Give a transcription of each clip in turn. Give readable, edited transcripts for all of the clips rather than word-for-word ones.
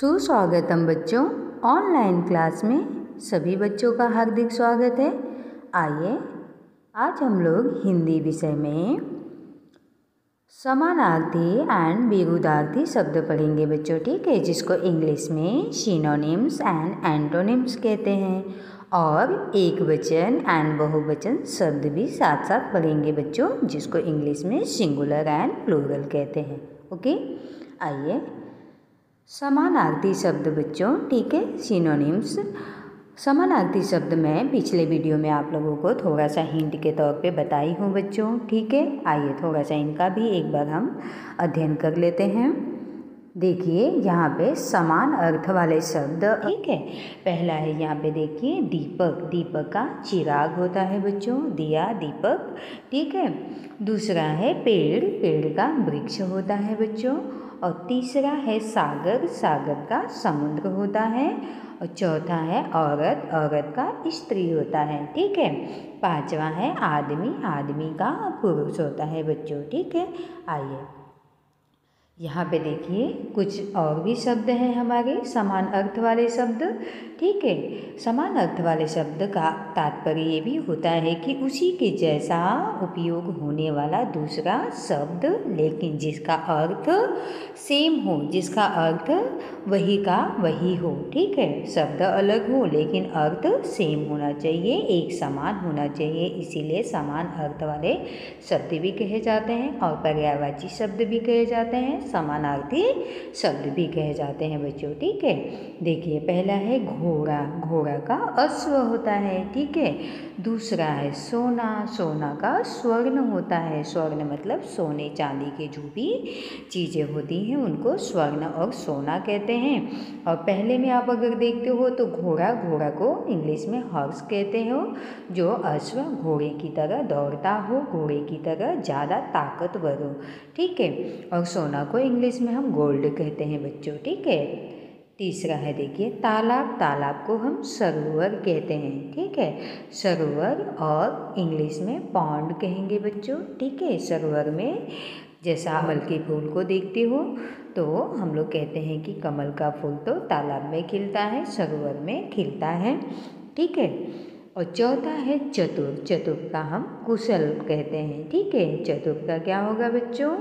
सुस्वागतम बच्चों। Online class में सभी बच्चों का हार्दिक स्वागत है। आइए आज हम लोग हिंदी विषय में समानार्थी एंड विरुद्धार्थी शब्द पढ़ेंगे बच्चों, ठीक है, जिसको इंग्लिश में सिनोनिम्स एंड एंटोनिम्स कहते हैं। और एक वचन एंड बहुवचन शब्द भी साथ साथ पढ़ेंगे बच्चों, जिसको इंग्लिश में सिंगुलर एंड प्लूरल कहते हैं। ओके, आइए समानार्थी शब्द बच्चों, ठीक है, सिनोनिम्स। समानार्थी शब्द मैं पिछले वीडियो में आप लोगों को थोड़ा सा हिंट के तौर पे बताई हूँ बच्चों, ठीक है। आइए थोड़ा सा इनका भी एक बार हम अध्ययन कर लेते हैं। देखिए यहाँ पे समान अर्थ वाले शब्द, ठीक है। पहला है यहाँ पे देखिए दीपक, दीपक का चिराग होता है बच्चों, दिया दीपक, ठीक है। दूसरा है पेड़, पेड़ का वृक्ष होता है बच्चों। और तीसरा है सागर, सागर का समुद्र होता है। और चौथा है औरत, औरत का स्त्री होता है, ठीक है। पांचवा है आदमी, आदमी का पुरुष होता है बच्चों, ठीक है। आइए यहाँ पे देखिए कुछ और भी शब्द हैं हमारे समान अर्थ वाले शब्द, ठीक है। समान अर्थ वाले शब्द का तात्पर्य ये भी होता है कि उसी के जैसा उपयोग होने वाला दूसरा शब्द, लेकिन जिसका अर्थ सेम हो, जिसका अर्थ वही का वही हो, ठीक है। शब्द अलग हो लेकिन अर्थ सेम होना चाहिए, एक समान होना चाहिए, इसीलिए समान अर्थ वाले शब्द भी कहे जाते हैं और पर्यायवाची शब्द भी कहे जाते हैं, समानार्थी शब्द भी कहे जाते हैं बच्चों, ठीक है। देखिए पहला है घोड़ा, घोड़ा का अश्व होता है, ठीक है। दूसरा है सोना, सोना का स्वर्ण होता है, स्वर्ण मतलब सोने चांदी के जो भी चीज़ें होती हैं उनको स्वर्ण और सोना कहते हैं। और पहले में आप अगर देखते हो तो घोड़ा, घोड़ा को इंग्लिश में हॉर्स कहते हो, जो अश्व घोड़े की तरह दौड़ता हो, घोड़े की तरह ज़्यादा ताकतवर हो, ठीक है। और सोना को इंग्लिश में हम गोल्ड कहते हैं बच्चों, ठीक है। तीसरा है देखिए तालाब, तालाब को हम सरोवर कहते हैं, ठीक है। सरोवर और इंग्लिश में पॉन्ड कहेंगे बच्चों, ठीक है। सरोवर में जैसा कमल के फूल को देखते हो तो हम लोग कहते हैं कि कमल का फूल तो तालाब में खिलता है, सरोवर में खिलता है, ठीक है। और चौथा है चतुर, चतुर का हम कुशल कहते हैं, ठीक है। चतुर का क्या होगा बच्चों?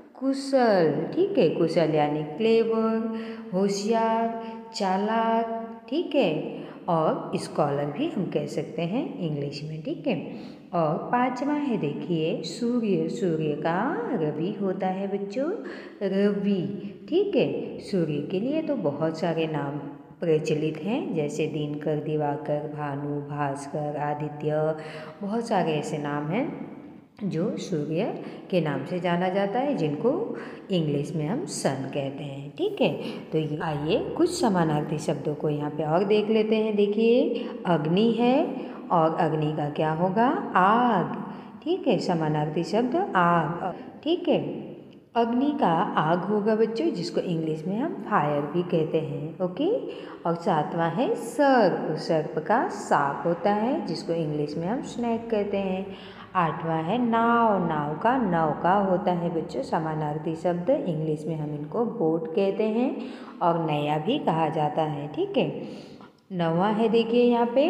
कुशल, ठीक है। कुशल यानी क्लेवर, होशियार, चालाक, ठीक है। और स्कॉलर भी हम कह सकते हैं इंग्लिश में, ठीक है। और पांचवा है देखिए सूर्य, सूर्य का रवि होता है बच्चों, रवि, ठीक है। सूर्य के लिए तो बहुत सारे नाम प्रचलित हैं, जैसे दिनकर, दिवाकर, भानु, भास्कर, आदित्य, बहुत सारे ऐसे नाम हैं जो सूर्य के नाम से जाना जाता है, जिनको इंग्लिश में हम सन कहते हैं, ठीक है। तो ये आइए कुछ समानार्थी शब्दों को यहाँ पे और देख लेते हैं। देखिए अग्नि है और अग्नि का क्या होगा? आग, ठीक है। समानार्थी शब्द आग, ठीक है। अग्नि का आग होगा बच्चों, जिसको इंग्लिश में हम फायर भी कहते हैं, ओके। और सातवां है सर्प, सर्प का सांप होता है, जिसको इंग्लिश में हम स्नेक कहते हैं। आठवां है नाव, नाव का नौका होता है बच्चों, समानार्थी शब्द, इंग्लिश में हम इनको बोट कहते हैं और नया भी कहा जाता है, ठीक है। नौवां है देखिए यहाँ पे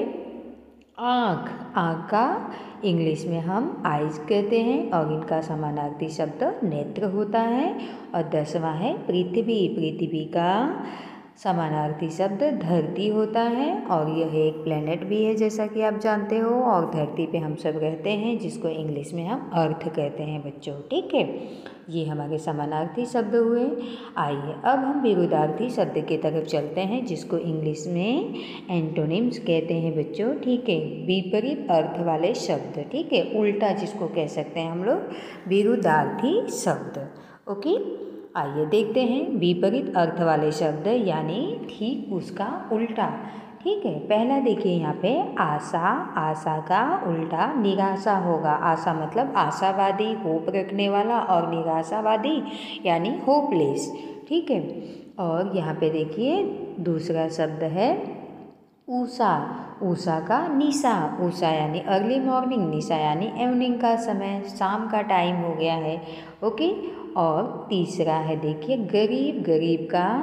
आँख, आँख का इंग्लिश में हम आइज कहते हैं और इनका समानार्थी शब्द नेत्र होता है। और 10वां है पृथ्वी, पृथ्वी का समानार्थी शब्द धरती होता है और यह एक प्लेनेट भी है जैसा कि आप जानते हो, और धरती पे हम सब रहते हैं, जिसको इंग्लिश में हम अर्थ कहते हैं बच्चों, ठीक है। ये हमारे समानार्थी शब्द हुए। आइए अब हम विरुद्धार्थी शब्द की तरफ चलते हैं, जिसको इंग्लिश में एंटोनिम्स कहते हैं बच्चों, ठीक है। विपरीत अर्थ वाले शब्द, ठीक है, उल्टा जिसको कह सकते हैं हम लोग, विरुद्धार्थी शब्द, ओके। आइए देखते हैं विपरीत अर्थ वाले शब्द, यानी ठीक उसका उल्टा, ठीक है। पहला देखिए यहाँ पे आशा, आशा का उल्टा निराशा होगा। आशा मतलब आशावादी, होप रखने वाला, और निराशावादी यानी होपलेस, ठीक है। और यहाँ पे देखिए दूसरा शब्द है उषा, उषा का निशा, उषा यानी अर्ली मॉर्निंग, निशा यानी इवनिंग का समय, शाम का टाइम हो गया है, ओके। और तीसरा है देखिए गरीब, गरीब का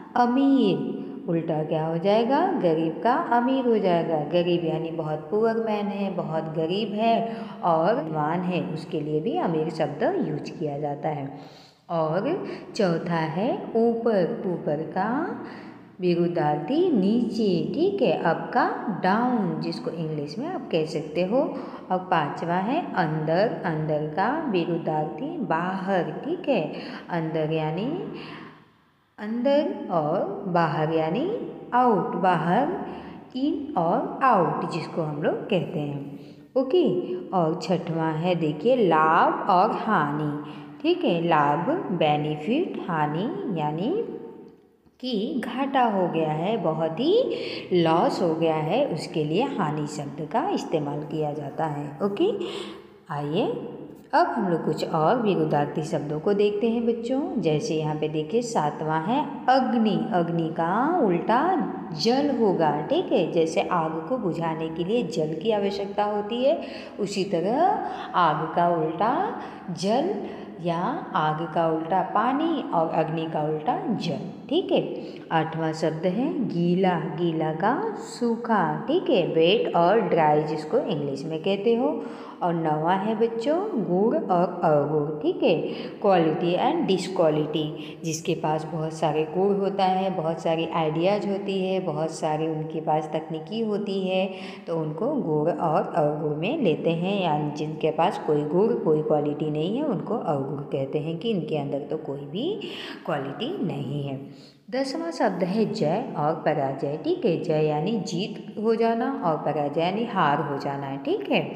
अमीर। उल्टा क्या हो जाएगा, गरीब का अमीर हो जाएगा। गरीब यानी बहुत पुअर मैन है, बहुत गरीब है और धनवान है, उसके लिए भी अमीर शब्द यूज किया जाता है। और चौथा है ऊपर। ऊपर का विरुद्धार्थी नीचे, ठीक है। अब का डाउन, जिसको इंग्लिश में आप कह सकते हो। और पांचवा है अंदर। अंदर का विरुद्धार्थी बाहर, ठीक है। अंदर यानी अंदर और बाहर यानी आउट। बाहर इन और आउट, जिसको हम लोग कहते हैं। ओके। और छठवां है देखिए लाभ और हानि, ठीक है। लाभ बेनिफिट, हानि यानी कि घाटा हो गया है, बहुत ही लॉस हो गया है, उसके लिए हानि शब्द का इस्तेमाल किया जाता है। ओके। आइए अब हम लोग कुछ और विरुद्धार्थी शब्दों को देखते हैं बच्चों। जैसे यहाँ पे देखिए सातवां है अग्नि। अग्नि का उल्टा जल होगा, ठीक है। जैसे आग को बुझाने के लिए जल की आवश्यकता होती है, उसी तरह आग का उल्टा जल या आग का उल्टा पानी और अग्नि का उल्टा जल, ठीक है। आठवां शब्द है गीला। गीला का सूखा, ठीक है। वेट और ड्राई, जिसको इंग्लिश में कहते हो। और नौवां है बच्चों गुण और अवगुण, ठीक है। क्वालिटी एंड डिसक्वालिटी, जिसके पास बहुत सारे गुण होता है, बहुत सारी आइडियाज़ होती है, बहुत सारी उनके पास तकनीकी होती है, तो उनको गुण और अवगुण में लेते हैं। यानी जिनके पास कोई गुण कोई क्वालिटी नहीं है, उनको अवगुण कहते हैं कि इनके अंदर तो कोई भी क्वालिटी नहीं है। 10वां शब्द है जय और पराजय, ठीक है। जय यानी जीत हो जाना और पराजय यानी हार हो जाना है, ठीक है।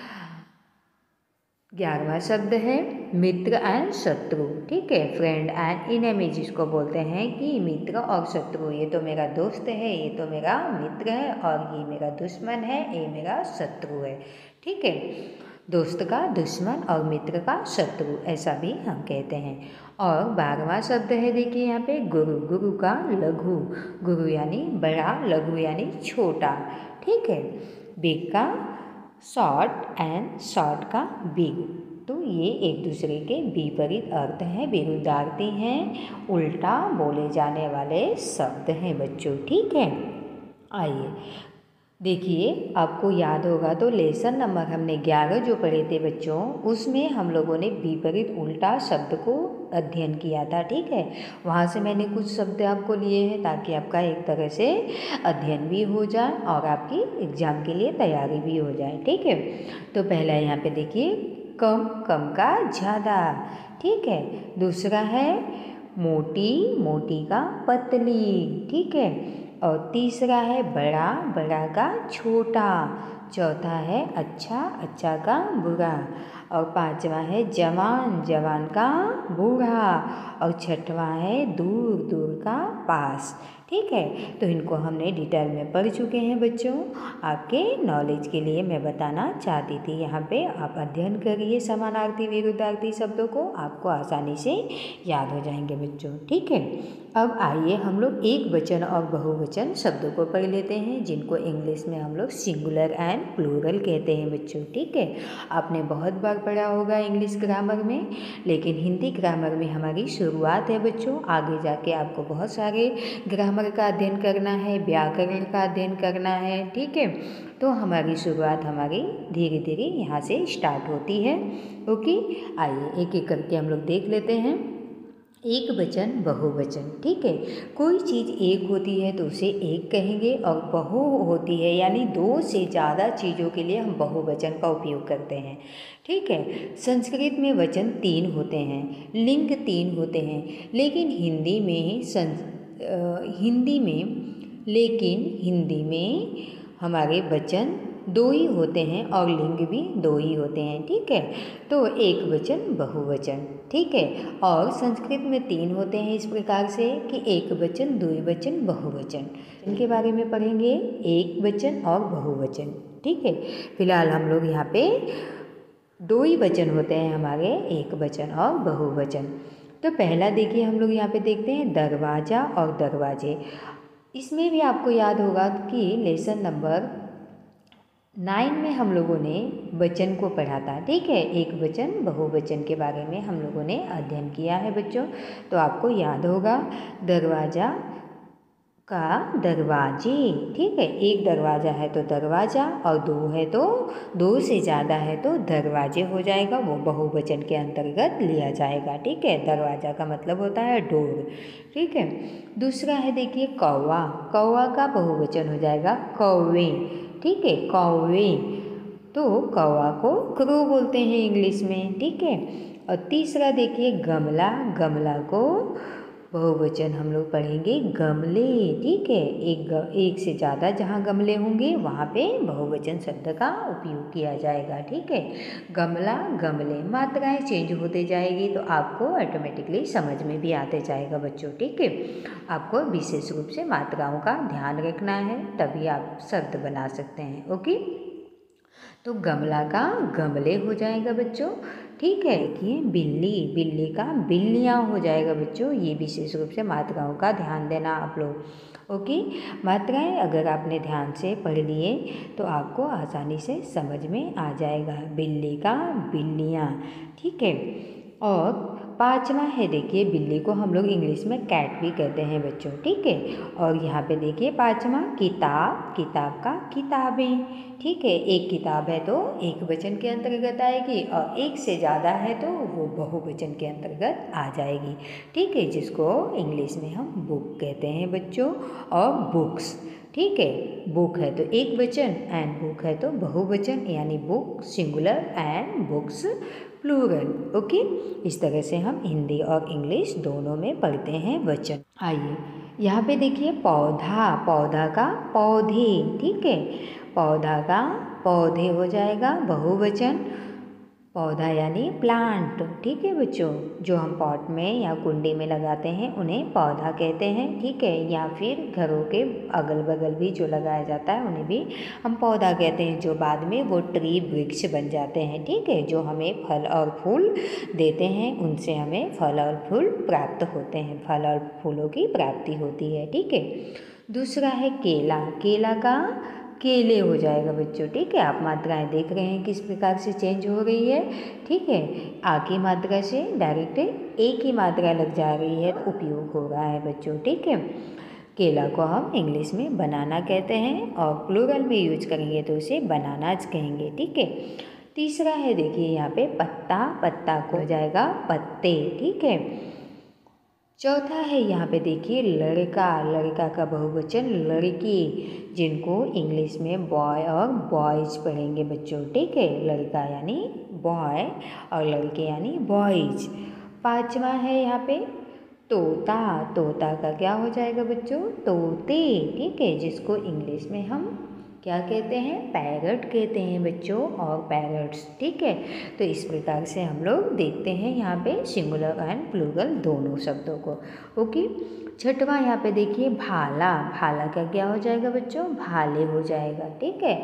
11वां शब्द है मित्र एंड शत्रु, ठीक है। फ्रेंड एंड इनेमी, जिसको बोलते हैं कि मित्र और शत्रु, ये तो मेरा दोस्त है, ये तो मेरा मित्र है, और ये मेरा दुश्मन है, ये मेरा शत्रु है, ठीक है। दोस्त का दुश्मन और मित्र का शत्रु, ऐसा भी हम कहते हैं। और 12वां शब्द है देखिए यहाँ पे गुरु। गुरु का लघु। गुरु यानी बड़ा, लघु यानी छोटा, ठीक है। बिग का शॉर्ट एंड शॉर्ट का बिग, तो ये एक दूसरे के विपरीत अर्थ हैं, विरुद्धार्थी हैं, उल्टा बोले जाने वाले शब्द हैं बच्चों, ठीक है। आइए देखिए, आपको याद होगा तो लेसन नंबर हमने 11 जो पढ़े थे बच्चों, उसमें हम लोगों ने विपरीत उल्टा शब्द को अध्ययन किया था, ठीक है। वहाँ से मैंने कुछ शब्द आपको लिए हैं ताकि आपका एक तरह से अध्ययन भी हो जाए और आपकी एग्ज़ाम के लिए तैयारी भी हो जाए, ठीक है। तो पहला यहाँ पे देखिए कम। कम का ज़्यादा, ठीक है। दूसरा है मोटी। मोटी का पतली, ठीक है। और तीसरा है बड़ा। बड़ा का छोटा। चौथा है अच्छा। अच्छा का बुरा। और पांचवा है जवान। जवान का बूढ़ा। और छठवां है दूर। दूर का पास, ठीक है। तो इनको हमने डिटेल में पढ़ चुके हैं बच्चों। आपके नॉलेज के लिए मैं बताना चाहती थी। यहाँ पे आप अध्ययन करिए समानार्थी विरुद्धार्थी शब्दों को, आपको आसानी से याद हो जाएंगे बच्चों, ठीक है। अब आइए हम लोग एक वचन और बहुवचन शब्दों को पढ़ लेते हैं, जिनको इंग्लिश में हम लोग सिंगुलर एंड प्लूरल कहते हैं बच्चों, ठीक है। आपने बहुत बार पढ़ा होगा इंग्लिश ग्रामर में, लेकिन हिंदी ग्रामर में हमारी शुरुआत है बच्चों। आगे जाके आपको बहुत सारे ग्रामर का अध्ययन करना है, व्याकरण का अध्ययन करना है, ठीक है। तो हमारी शुरुआत हमारी धीरे धीरे यहाँ से स्टार्ट होती है। ओके, आइए एक एक करके हम लोग देख लेते हैं। एक वचन बहुवचन, ठीक है। कोई चीज़ एक होती है तो उसे एक कहेंगे, और बहु होती है यानी दो से ज़्यादा चीज़ों के लिए हम बहुवचन का उपयोग करते हैं, ठीक है। संस्कृत में वचन 3 होते हैं, लिंग 3 होते हैं, लेकिन हिंदी में हमारे वचन 2 ही होते हैं और लिंग भी 2 ही होते हैं, ठीक है। तो एक वचन बहुवचन, ठीक है। और संस्कृत में 3 होते हैं इस प्रकार से कि एक वचन, द्विवचन, बहुवचन। इनके बारे में पढ़ेंगे, एक वचन और बहुवचन, ठीक है। फिलहाल हम लोग यहाँ पे 2 ही वचन होते हैं हमारे, एक वचन और बहुवचन। तो पहला देखिए हम लोग यहाँ पे देखते हैं दरवाज़ा और दरवाजे। इसमें भी आपको याद होगा कि लेसन नंबर 9 में हम लोगों ने वचन को पढ़ा था, ठीक है। एक वचन बहुवचन के बारे में हम लोगों ने अध्ययन किया है बच्चों। तो आपको याद होगा दरवाज़ा का दरवाजे, ठीक है। एक दरवाज़ा है तो दरवाज़ा, और दो है तो दो से ज़्यादा है तो दरवाजे हो जाएगा, वो बहुवचन के अंतर्गत लिया जाएगा, ठीक है। दरवाज़ा का मतलब होता है डोर, ठीक है। दूसरा है देखिए कौवा, कौवा का बहुवचन हो जाएगा कौवे, ठीक है, कौवे। तो कौवा को क्रो बोलते हैं इंग्लिश में, ठीक है। और तीसरा देखिए गमला, गमला को बहुवचन हम लोग पढ़ेंगे गमले, ठीक है। एक से ज़्यादा जहाँ गमले होंगे वहाँ पे बहुवचन शब्द का उपयोग किया जाएगा, ठीक है। गमला, गमले, मात्राएं चेंज होते जाएगी तो आपको ऑटोमेटिकली समझ में भी आते जाएगा बच्चों, ठीक है। आपको विशेष रूप से मात्राओं का ध्यान रखना है, तभी आप शब्द बना सकते हैं, ओके। तो गमला का गमले हो जाएगा बच्चों, ठीक है। देखिए बिल्ली, बिल्ली का बिल्लियाँ हो जाएगा बच्चों। ये विशेष रूप से मात्राओं का ध्यान देना आप लोग, ओके। मात्राएं अगर आपने ध्यान से पढ़ लिए तो आपको आसानी से समझ में आ जाएगा। बिल्ली का बिल्लियाँ, ठीक है। और पाँचवा है देखिए बिल्ली को हम लोग इंग्लिश में कैट भी कहते हैं बच्चों, ठीक है। और यहाँ पे देखिए पाँचवा किताब, किताब का किताबें, ठीक है। एक किताब है तो एक वचन के अंतर्गत आएगी, और एक से ज़्यादा है तो वो बहुवचन के अंतर्गत आ जाएगी, ठीक है, जिसको इंग्लिश में हम बुक कहते हैं बच्चों। और बुक्स, ठीक है, बुक है तो एक वचन एंड बुक है तो बहुवचन, यानी book singular and books plural, okay. इस तरह से हम हिंदी और इंग्लिश दोनों में पढ़ते हैं वचन। आइए यहाँ पे देखिए पौधा, पौधा का पौधे, ठीक है। पौधा का पौधे हो जाएगा बहुवचन, पौधा यानी प्लांट, ठीक है बच्चों। जो हम पॉट में या कुंडी में लगाते हैं उन्हें पौधा कहते हैं, ठीक है। या फिर घरों के अगल बगल भी जो लगाया जाता है उन्हें भी हम पौधा कहते हैं, जो बाद में वो ट्री वृक्ष बन जाते हैं, ठीक है। जो हमें फल और फूल देते हैं, उनसे हमें फल और फूल प्राप्त होते हैं, फल और फूलों की प्राप्ति होती है, ठीक है। दूसरा है केला, केला का केले हो जाएगा बच्चों, ठीक है। आप मात्राएं देख रहे हैं किस प्रकार से चेंज हो रही है, ठीक है। आ की मात्रा से डायरेक्ट ए की मात्रा लग जा रही है, उपयोग हो रहा है बच्चों, ठीक है। केला को हम इंग्लिश में बनाना कहते हैं, और प्लूरल में यूज करेंगे तो उसे बनानाज कहेंगे, ठीक है। तीसरा है देखिए यहाँ पे पत्ता, पत्ता को हो जाएगा पत्ते, ठीक है। चौथा है यहाँ पे देखिए लड़का, लड़का का बहुवचन लड़की, जिनको इंग्लिश में बॉय और बॉयज पढ़ेंगे बच्चों, ठीक है। लड़का यानी बॉय और लड़के यानी बॉयज। पांचवा है यहाँ पे तोता, तोता का क्या हो जाएगा बच्चों, तोते, ठीक है, जिसको इंग्लिश में हम क्या कहते हैं, पैरट कहते हैं बच्चों, और पैरट्स, ठीक है। तो इस प्रकार से हम लोग देखते हैं यहाँ पे सिंगुलर एंड प्लूरल दोनों शब्दों को, ओके। छठवां यहाँ पे देखिए भाला, भाला का क्या हो जाएगा बच्चों, भाले हो जाएगा, ठीक है।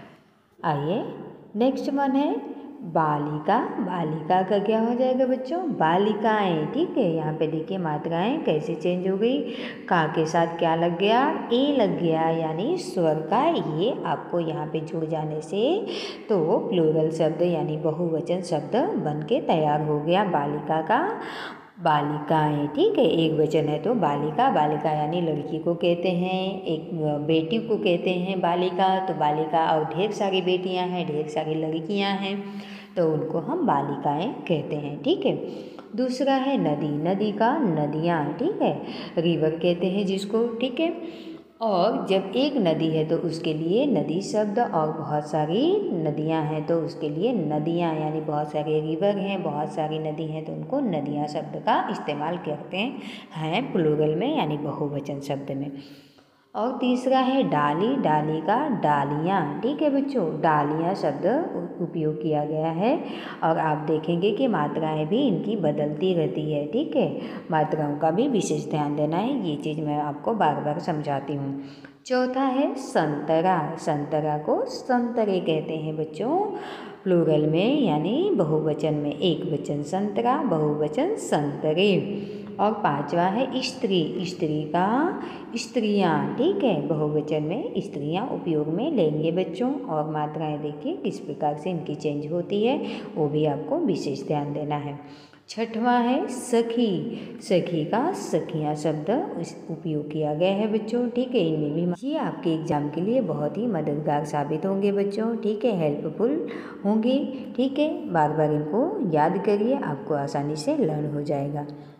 आइए नेक्स्ट वन है बालिका, बालिका का क्या हो जाएगा बच्चों, बालिकाएं, ठीक है। यहाँ पे देखिए मात्राएं कैसे चेंज हो गई, का के साथ क्या लग गया, ए लग गया, यानी स्वर का ये आपको यहाँ पे जुड़ जाने से तो प्लूरल शब्द यानी बहुवचन शब्द बन के तैयार हो गया बालिका का बालिकाएं, ठीक है। एक वचन है तो बालिका, बालिका यानी लड़की को कहते हैं, एक बेटी को कहते हैं बालिका, तो बालिका और ढेर सारी बेटियां हैं, ढेर सारी लड़कियां हैं, तो उनको हम बालिकाएं कहते हैं, ठीक है। दूसरा है नदी, नदी का नदियाँ, ठीक है, रिवर कहते हैं जिसको, ठीक है। और जब एक नदी है तो उसके लिए नदी शब्द, और बहुत सारी नदियां हैं तो उसके लिए नदियां, यानी बहुत सारे रिवर हैं, बहुत सारी नदी हैं तो उनको नदियां शब्द का इस्तेमाल करते हैं प्लूरल में यानी बहुवचन शब्द में। और तीसरा है डाली, डाली का डालियाँ, ठीक है बच्चों, डालियाँ शब्द उपयोग किया गया है, और आप देखेंगे कि मात्राएं भी इनकी बदलती रहती है, ठीक है। मात्राओं का भी विशेष ध्यान देना है, ये चीज़ मैं आपको बार बार समझाती हूँ। चौथा है संतरा, संतरा को संतरे कहते हैं बच्चों, प्लूरल में यानी बहुवचन में, एक वचन संतरा, बहुवचन संतरे। और पांचवा है स्त्री, स्त्री का स्त्रियाँ, ठीक है, बहुवचन में स्त्रियाँ उपयोग में लेंगे बच्चों। और मात्राएं देखिए किस प्रकार से इनकी चेंज होती है, वो भी आपको विशेष ध्यान देना है। छठवां है सखी, सखी का सखियाँ शब्द उपयोग किया गया है बच्चों, ठीक है। इनमें भी ये आपके एग्जाम के लिए बहुत ही मददगार साबित होंगे बच्चों, ठीक है, हेल्पफुल होंगे, ठीक है। बार बार इनको याद करिए, आपको आसानी से लर्न हो जाएगा।